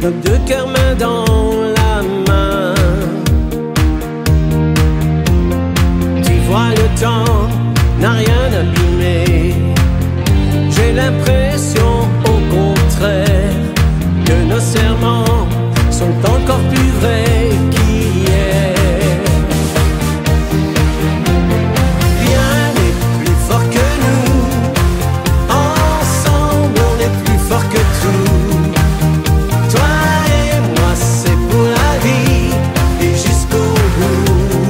nos deux cœurs main dans la main. Tu vois, le temps n'a rien abîmé. J'ai l'impression au contraire que nos serments sont encore plus vrais qu'hier. Rien n'est plus fort que nous, ensemble on est plus fort que tout. Toi et moi c'est pour la vie et jusqu'au bout.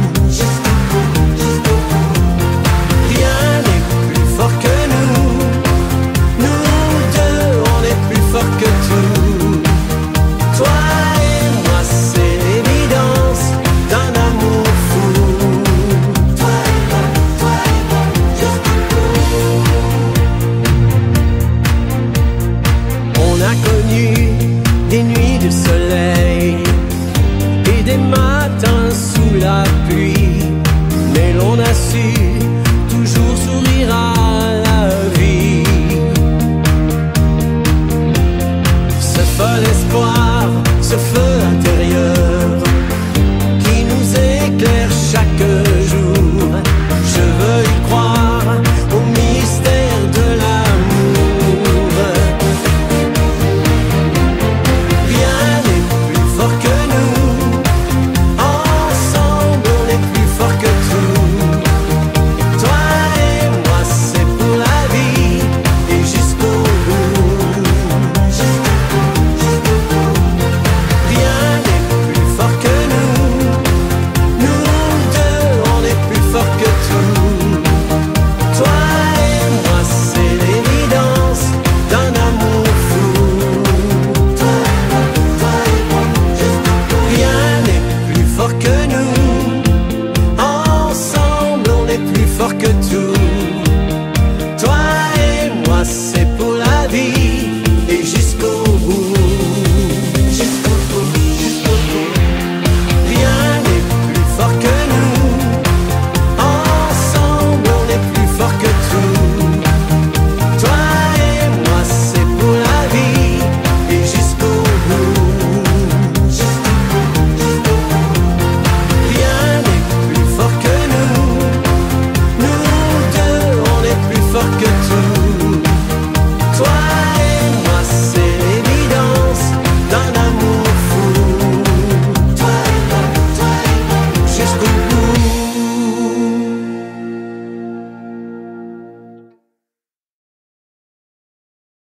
Rien n'est plus fort que nous, nous deux on est plus fort que tout. Toi et moi c'est l'évidence d'un amour fou. Toi et moi jusqu'au bout. On a connu des nuits de soleil et des matins sous la pluie, mais l'on a su toujours sourire à la vie. Ce fol espoir, ce feu intérieur